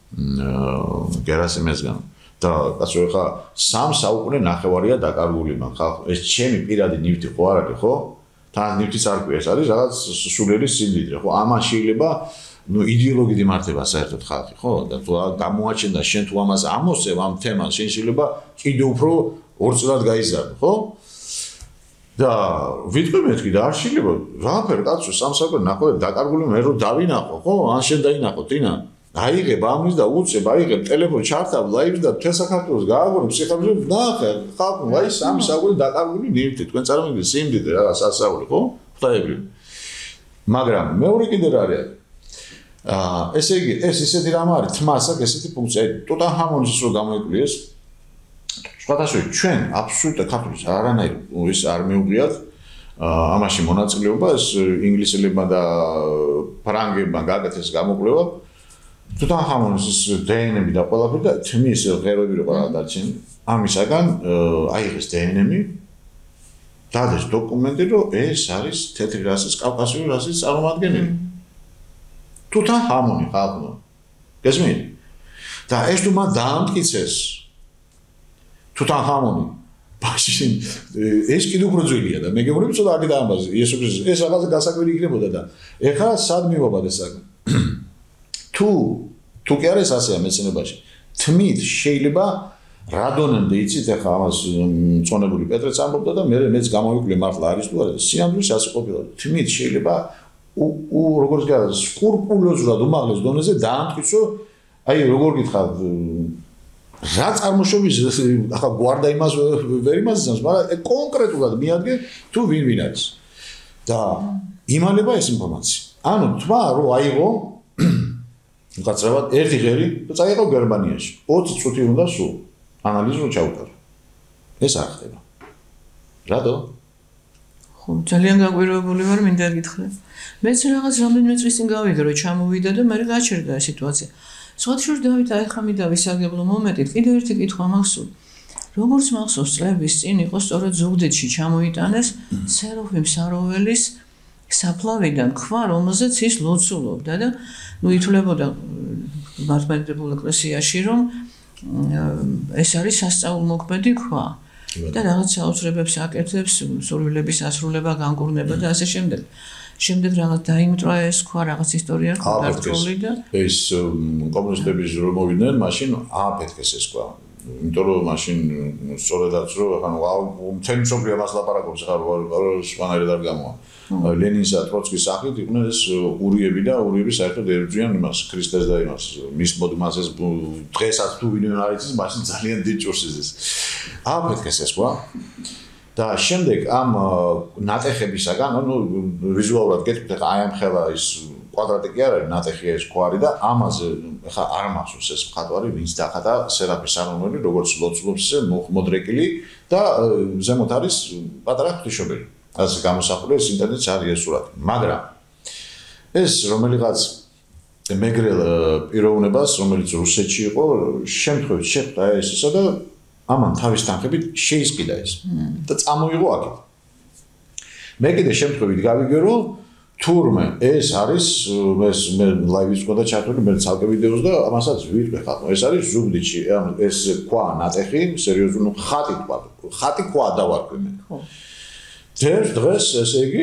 გერასიმესგან და კაცო ხა სამ საუკუნე ნახევარია დაკარგული მაგ ხალხ ეს ჩემი პირადი ნივთი ხო არ არის ხო? თან ნივთიც არ ქვია ეს არის რაღაც სულელი სიმდიდრე ხო? ამან შეიძლება ну идеологиით იმართება საერთოდ ხალხი ხო და თუ გამოაჩენდა შენ თუ ამას ამოსევ ამ თემას შენ შეიძლება კიდევ უფრო ორ წლად გაიზარდო ხო და ვიტყვი მეთქი და არ შეიძლება რაფერ კაცო სამსაუკუნე ნახო დაკარგული მე რო დავინახო ხო ან შენ დაინახო ტინა აიღებ ამის და უწებ აიღებ ტელეფონს ჩართავ ლაივს და მთელ საქართველოს გააგონებ სიხარჯე ნახე ხალხო აი სამი საუკუნე დაკარგული ნივთი თქვენ წარმოგიდგენთ სიმდიდრე რაღაც ასეული ხო ღვთაებრივი მაგრამ მეორე კიდე რა არის აა ესე იგი ეს ისეთი რამ არის თმას აქვს ესეთი ფუნქცია ტუტანხამონის რო გამოიკვლიეს სხვადასხვა ჩვენ აბსოლუტურად ქართულის არანაირ ის არ მეუღიათ ამაში მონაწილეობა ეს ინგლისელებმა და ფრანგებმა გაკეთეს გამოკვლევა ტუტანხამონის ის დნმ და ყველაფერი და თმის ღეროები რო ყველა დარჩენილი ამისაგან აიღეს დნმ დადეს დოკუმენტი რომ ეს არის თეთრი რასის კავკასიური რასის წარმომადგენელი ტუტანხამონი ხალხო გესმით და ეს თუ მან დაამტკიცეს ტუტანხამონი ბაშინ ეს კიდევ უფრო ძვირია და მე გეუბნები ცოტა აქ დაამბაზე იესო ქრისტეს ეს რაღაცა გასაკვირი იქნებოდა და ეხლა სად მივაბად ეს საკ თუ თუ კი არის ასეა მეცნიერებაში თმით შეიძლება რადონემდე იცით ეხლა ამას მწონებული პეტრეც ამბობდა და მე მეც გამოვიკვლიე მართლა არის თუ არა სიამბლის ასე ყოფილა თმით შეიძლება უ როგორც გადა სკრუპულოზურად უმაღლეს დონეზე დაამტკიცო აი როგორ გითხავ რა წარმოშობის ახლა გვარდა იმას ვერ იმასწავს მაგრამ კონკრეტულად მიადგე თუ ვინ ვინ არის და იმალება ეს ინფორმაცია ანუ თმა რო აიღო უკაცრავად ერთი ღერი და წაიღო გერმანიაში ოცი წუთი უნდა სულ ანალიზი რო ჩაუტარო ეს არ ხდება რატო ხო ძალიან გაგვირებული ვარ მინდა გითხრა მეც რაღაც რამდენიმე წლის წინ გავიგე რომ ჩამოვიდა და მე გაჩერდა ეს სიტუაცია სხვათაშორის დავით აიხამი და ვისაგებლო მომენტით კიდევ ერთი კითხვა მახსოვს როგორც მახსოვს წლების წინ იყო სწორედ ზუგდიდში ჩამოიტანეს სეროფიმ საროველის საფლავიდან ქვა რომელზეც ის ლოცულობდა და ნუ ითვლებოდა მართლმადიდებლურ ეკლესიაში რომ ეს არის სასწაულმოქმედი ქვა და რაღაც საოცრებებს აკეთებს სურვილების ასრულება განკურნება და ასე შემდეგ შემდეგ რაღაც დაიმტრა ეს ქვა რაღაც ისტორია გასწრული და ეს კომუნისტების რომ მოვიდნენ მაშინ ააფეთქეს ეს ქვა იმიტომ რომ მაშინ სწორედაც რომ ანუ მთელი მსოფლიო ამას ლაპარაკობს ხარ სვანაერად არ გამოვა ლენინსა ტროცკის სახით იყვნენ ეს ურიები და ურიები საერთოდ ერბძვიან იმას ქრისტეს და იმას მის მოდმასეს დღესაც თუ ვინმე არ იცის მაშინ ძალიან დიდ ჭურს იზეს ააფეთქეს ეს ქვა და შემდეგ ამ ნატეხებისაგან ანუ ვიზუალურად გეტყვით ახლა აი ამ ხელა ის კვადრატი კი არ არის ნატეხია ეს ქვარი და ამაზე ახლა არ მახსოვს ეს მხატვარი ვინც დახატა სერაფი სარონელი როგორც ლოცულობს მოდრეკილი და ზემოთ არის პატარა ღვთისმშობელი ასე გამოსახული ეს ინტერნეტში არის ეს სურათი მაგრამ ეს რომელიღაც მეგრელ პიროვნებას რომელიც რუსეთში იყო შემთხვევით შეხვდა ეს ისა და ამან თავის თანხებით შეისყიდა ეს და წამოიღო აქეთ მე კიდე შემთხვევით გავიგე რომ თურმე ეს არის ეს მე ლაივის ყოდა ჩართული მე ცალკე ვიდეოს და ამასაც ვიტყვი ხალხო ეს არის ზუგდიდში ეს ქვა ნატეხი სერიოზული ხატი თქვა ხატი ქვა დავარქვი მე ხო დღეს დღეს ესე იგი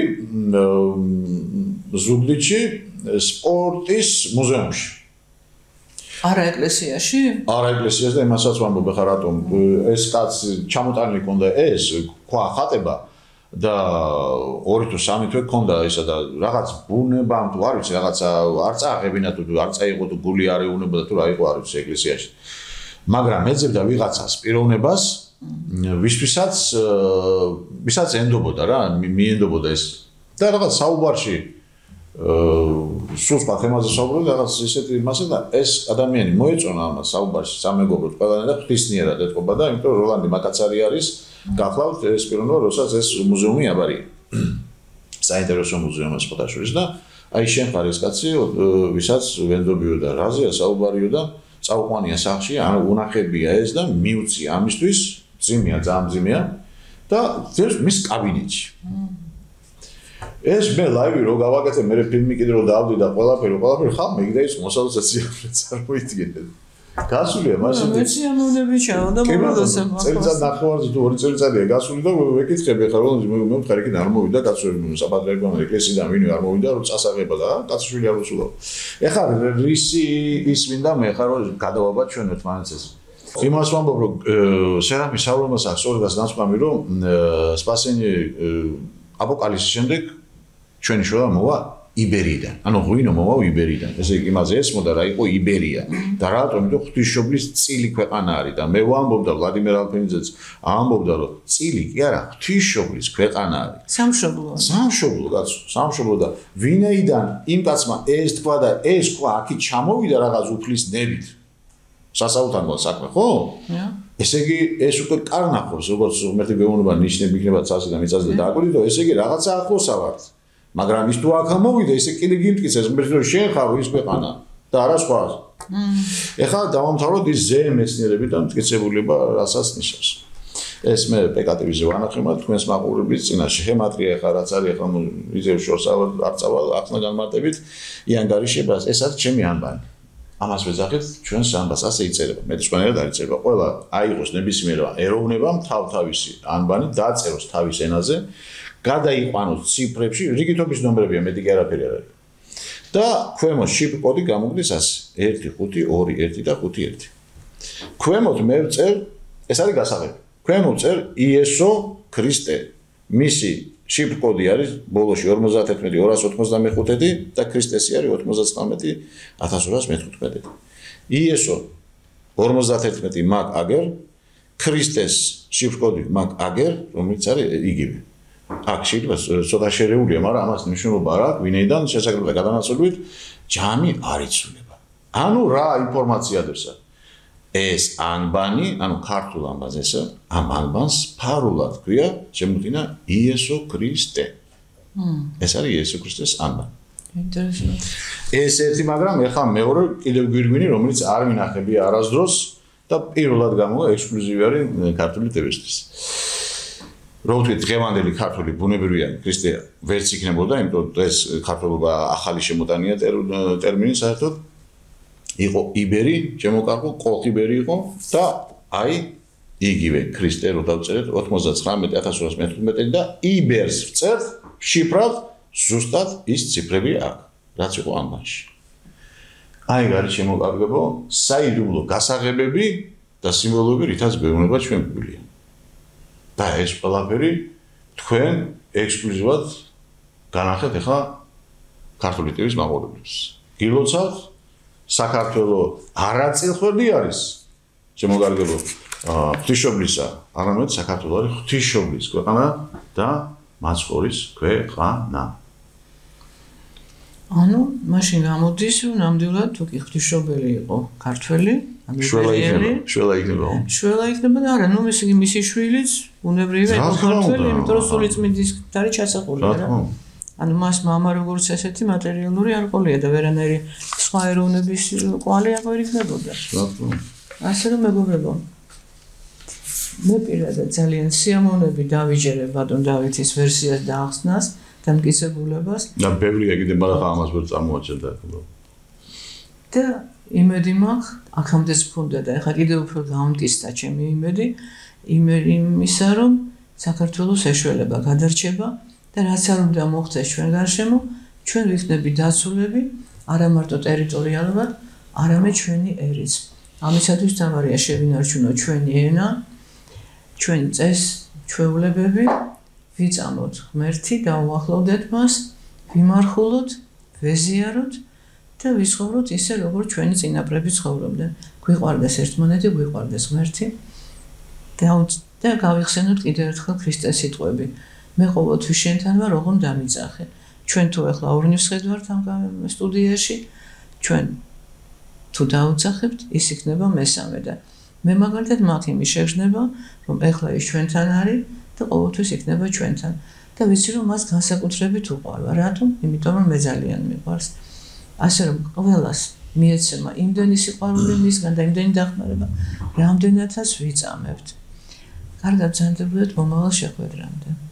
ზუგდიდში სპორტის მუზეუმში არა ეკლესიაში? არა ეკლესიაში და იმასაც ვამბობ ხა რატომ ეს კაც ჩამოტანილი ქონდა ეს ქვა ხატება და ორი თუ სამი თვე ქონდა ისა და რაღაც ბუნება თუ არ ვიცი რაღაცა არ წააღებინა თუ არ წაიღო თუ გული არ ეუნებოდა თუ რა იყო არ ვიცი ეკლესიაში მაგრამ ეძებდა ვიღაცას პიროვნებას ვისთვისაც ვისაც ენდობოდა რა მიენდობოდა ეს და რაღაც საუბარში სულ სხვა თემაზე საუბრობთ, რაღაც ისეთი იმასა და ეს ადამიანი მოეწონა ამას საუბარში, სამეგობროდ ყველანი და ღვთისმიერად ეთყობა და იმიტომ რომ როლანდი მაკაცარი არის, გახლავთ ეს პიროვნობა, როსაც ეს მუზეუმი აბარია. საინტერესო მუზეუმი სხვადასხვა და აი შენ ხარ ეს კაცი, ვისაც ვენდობიო და რაზეა საუბარიო და წაუყვანია სახში, ანუ უნახებია ეს და მიუწია ამისთვის, ძიმია, ძალიან ძიმია და ძერს მის კაბინეტში. ეს მე ლაივი რო გავაკეთე, მე ფილმი კიდე რო დავდი და ყველაფერი, ყველაფერი ხა მეგდა ის მოსალოცაცია წარმოიდგინეთ. გასულია მასე. მეცი ამოვნები ჩავა და მომდასე მაგას. წელიწად ნახევარზე თუ ორი წელიწადია გასული და ვეკითხები ხა რომ მე მომხარ იქიდან არ მოვიდა კაცოები საპატრიარქო ეკლესიიდან ვინმე არ მოვიდა რომ წასაღება და კაცშვილი არ უსულო. ეხლა რისი ის მინდა მე ხა რომ გადავაბად ჩვენ ერთმანეთს. იმას ვამბობ რომ სერაფი სავრომას აქვს სწორად განსხვავებული რომ სპასენი აპოკალიფსის შემდეგ ჩვენი შოა მოვა იბერიიდან. ანუ ღვინო მოვა იბერიიდან. ესე იგი იმაზე ესმოდა რა იყო იბერია. და რატომ? იმიტომ ღვთისმშობლის წილი ქვეყანა არის და მე ვამბობდა ვლადიმერ ალფენიძეც ამბობდა რომ წილი კი არა ღვთისმშობლის ქვეყანა არის. სამშობლო. სამშობლო კაცო, სამშობლო და ვინაიდან იმ კაცმა ეს თქვა და ეს თქვა აქეთ ჩამოვიდა რაღაც უფლის ნებით. სასაუთარმა საქმე, ხო? Ja. ესე იგი ეს უკვე კარნახობს, როგორც ღმერთი გეუბნება ნიშნები იქნება ცალსა და მიწაზე და დააკვირდით, ეს იგი რაღაცა ახლოსა ვართ. მაგრამ ის თუ აქ ამოვიდა, ესე კიდე გიმტკიცეს, ღმერთი რომ შენ ხარ ის ქვეყანა და არა სხვა. ეხლა დავამთავროთ ის ზე მეცნიერები და მტკიცებულება რასაც ნიშნავს. ეს მე პეკატივის ვანახე, მაგრამ თქვენს მაყურებლის წინაშე ჰემატრია ეხლა რაც არის, ეხლა ვიზევ შორს არ წავალ ახლა განმარტებით იანგარიშებას, ეს არის ჩემი ანბანი. ამას ვეძახით ჩვენს ამბას ასე იწერება. მე თქვენერად არ იწერება. ყველა აიღოს ნებისმიერ ეროვნებამ თავ-თავისი ანბანი დაწეროს თავის ენაზე, გადაიყვანოს ციფრებში, რიგითობის ნომრებია, მეტი კი არაფერი არ არის. და ქვემოთ შიფ კოდი გამოგდის ასე ერთი ხუთი ორი ერთი და ხუთი ერთი. ქვემოთ მე ვწერ, ეს არის გასაღები. ქვემოთ წერ იესო ქრისტე. მისი შიფ კოდი არის ბოლოში ორმოცდაათერთმეტი ორას ოთხმოცდამეხუთე და ქრისტესი არის ოთხმოცდათვრამეტი ათას ორას მეთერთმეტე. იესო ორმოცდაათერთმეტი მაგ აგერ, ქრისტეს შიფ კოდი მაგ აგერ, რომელიც არის იგივე. აქ შეიძლება ცოტა შერეულია, მაგრამ ამას მნიშვნელობა არ აქვს, ვინაიდან შესაძლოა გადანაცვლებით ჯამი არ იცვლება. ანუ რა ინფორმაცია დევსა? ეს ანბანი, ანუ ქართულ ანბანზე, ამ ანბანს ფარულად ქვია, შემოდინა იესო ქრისტე. ეს არის იესო ქრისტეს ანბანი. ინტერესანტი. ეს ერთი, მაგრამ ეხლა მეორე კიდევ გვირგვინი, რომელიც არ ვინახებია არასდროს და პირველად გამოვა ექსკლუზივი არის ქართული ტევისთვის. რო ვთქვით დღევანდელი ქართული ბუნებრივია ქრისტე ვერც იქნებოდა, იმიტომ რომ ეს ქართულობა ახალი შემოტანია ტერმინი საერთოდ. იყო იბერი, შემოკარგო, კოლხიბერი იყო და აი იგივე ქრისტე რო დავწერეთ ოცდათხმეტი ათას ორას მეთერთმეტე და იბერს ვწერთ შიფრად ზუსტად ის ციფრები აქვს, რაც იყო ანბანში. აი გარეთ შემოკარგებო საიდუმლო გასაღებები და სიმბოლოები, რითაც გვეუბნება ჩვენ გვილია. და ეს ყველაფერი თქვენ ექსკლუზივად განახეთ ახლა ქართული ტივის მაყურებლებს. გილოცავთ საქართველოს არაწილხვედი არის შემოგარგებო ღვთისმშობლისა, არამედ საქართველოს არის ღვთისმშობლის ქვეყანა და მაცხოვრის ქვეყანა. ანუ მაშინ გამოდის რომ ნამდვილად თუ კი ღვთისმშობელი იყო ქართველი, ანუ შველა იქნება, შველა იქნება. შველა იქნება და არა, ნუ მისი მისი შვილიც ბუნებრივია იყო ქართველი, იმიტომ რომ სული წმინდის დარი ჩასახული რა. ანუ მას მამა როგორც ესეთი მატერიალური არ ყოლია და ვერანაირი სხვა ეროვნების კვალი აღარ იქნებოდა. ასე რომ მეგობრებო, მე პირადად ძალიან სიამოვნები დავიჯერებ ბატონ დავითის ვერსიას და ახსნას და მტკიცებულებას. და ბევრია კიდე, მაგრამ ამას ვერ წარმოაჩენდა. და იმედი მაქვს, აქამდე ვფუნდა და ეხლა კიდევ უფრო გამტკიცდა ჩემი იმედი, იმედი იმისა, რომ საქართველოს ეშველება გადარჩება და რაც არ უნდა მოხდეს ჩვენ გარშემო, ჩვენ ვიქნები დაცულები, არა მარტო ტერიტორიალურად, არამედ ჩვენი ერიც. ამისათვის თამარია შევინარჩუნოთ ჩვენი ენა, ჩვენი წესი, ჩვეულებები, ვიწამოთ ღმერთი, დავუახლოვდეთ მას, ვიმარხულოთ, ვეზიაროთ და ვიცხოვროთ ისე, როგორც ჩვენი წინაპრები ცხოვრობდნენ. გვიყვარდეს ერთმანეთი, გვიყვარდეს ღმერთი და გავიხსენოთ კიდევ ერთხელ ქრისტეს სიტყვები. მე ყოველთვის შენთან ვარ, ოღონდ დამიძახე. ჩვენ თუ ახლა ორნივს ხედავთ ამ სტუდიაში, ჩვენ თუ დავუძახებთ, ის იქნება მესამე და მე მაგალითად მათ იმის შეგრძნება, რომ ახლა ის ჩვენთან არის და ყოველთვის იქნება ჩვენთან. და ვიცი რომ მას განსაკუთრებით უყვარვა. რატომ? იმიტომ რომ მე ძალიან მიყვარს. ასე რომ ყველას მიეცემა იმდენი სიყვარული მისგან და იმდენი დახმარება, რამდენადაც ვიწამებთ. კარგად ბრძანდებოდეთ მომავალ შეხვედრამდე.